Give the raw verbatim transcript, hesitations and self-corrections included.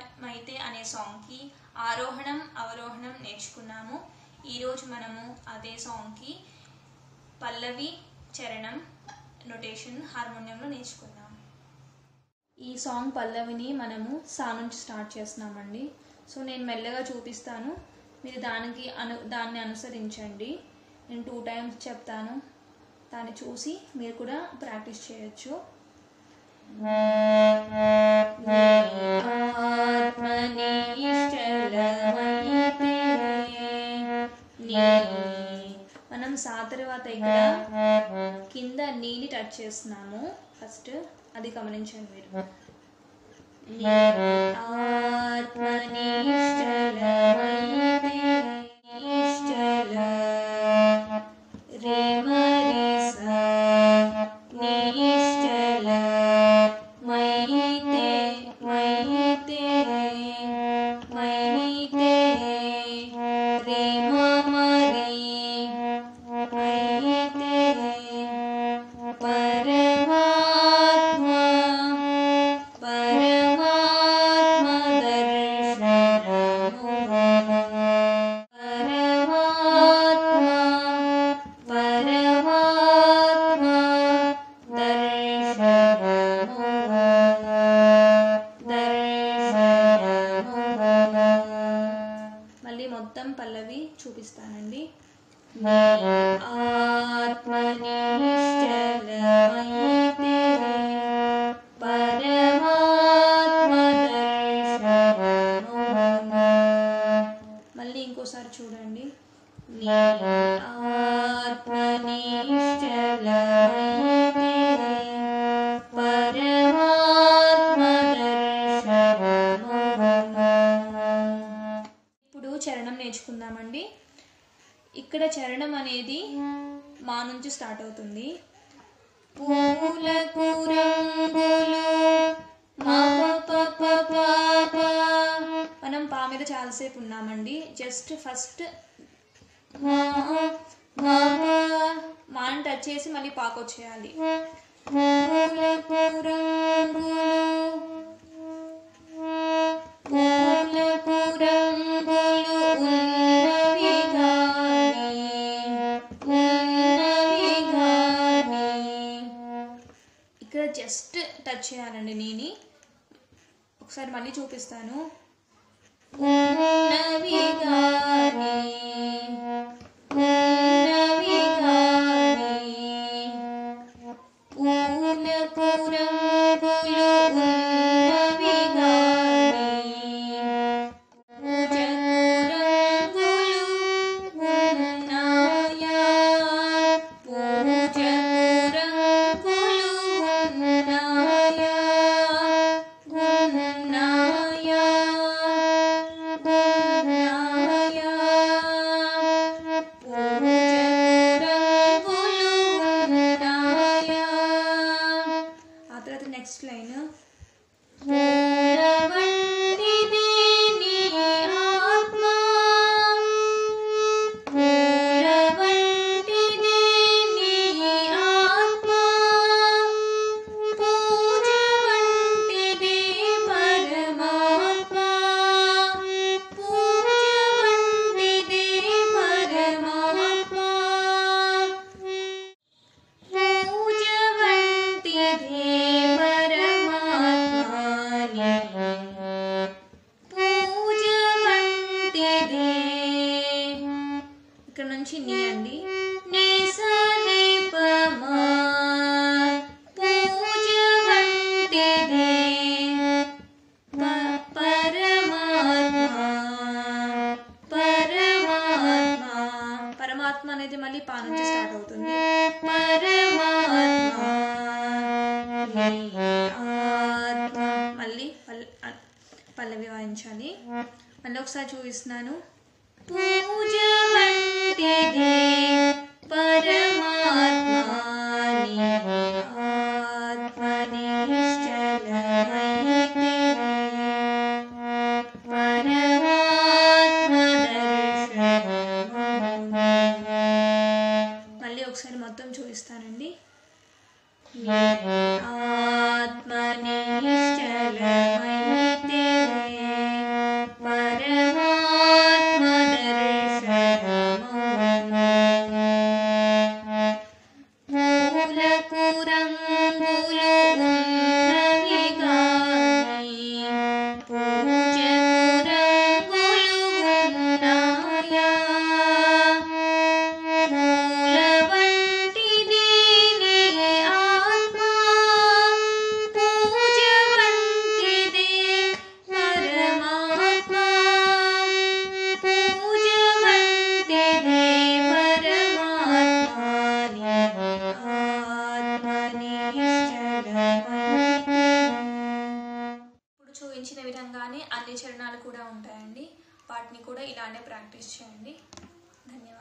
పూజమైతే అనే సాంగ్కి ఆరోహణం అవరోహణం నేర్చుకున్నాము. ఈరోజు మనము అదే సాంగ్కి పల్లవి చరణం నొటేషన్ హార్మోనియంలో నేర్చుకుందాం. ఈ సాంగ్ పల్లవిని మనము సా నుంచి స్టార్ట్ చేస్తున్నామండి. సో నేను మెల్లగా చూపిస్తాను, మీరు దానికి అను దాన్ని అనుసరించండి. నేను టూ టైమ్స్ చెప్తాను, దాన్ని చూసి మీరు కూడా ప్రాక్టీస్ చేయొచ్చు. మనం సా తర్వాత ఇక్కడ కింద నీని టచ్ చేస్తున్నాము. ఫస్ట్ అది గమనించండి మీరు. మళ్ళీ మొత్తం పల్లవి చూపిస్తానండి. మళ్ళీ ఇంకోసారి చూడండి. ఇప్పుడు చరణం నేర్చుకుందామండి. ఇక్కడ చరణం అనేది మా నుంచి స్టార్ట్ అవుతుంది. పూలకు రంగులు మనం పా మీద చాలాసేపు ఉన్నామండి. జస్ట్ ఫస్ట్ మాని టచ్ చేసి మళ్ళీ పాకొచ్చేయాలి. ఇక్కడ జస్ట్ టచ్ చేయాలండి నీని. ఒకసారి మళ్ళీ చూపిస్తాను. నెక్స్ట్ లైన్ ఇక్కడ నుంచి నీ అండి. పరమాత్మ అనేది మళ్ళీ పా నుంచి స్టార్ట్ అవుతుంది. మళ్ళీ పల్లవి వాయించాలి. మళ్ళీ ఒకసారి చూపిస్తున్నాను. పూజ వంటిదే పరమాత్మాని ఆత్మని నిశ్చలమైతే పరమాత్మ దర్శనము. మళ్ళీ ఒకసారి మొత్తం చూపిస్తానండి. ఆత్మని నిశ్చలమైతే చూపించిన విధంగానే అన్ని చరణాలు కూడా ఉంటాయండి. వాటిని కూడా ఇలానే ప్రాక్టీస్ చేయండి. ధన్యవాదాలు.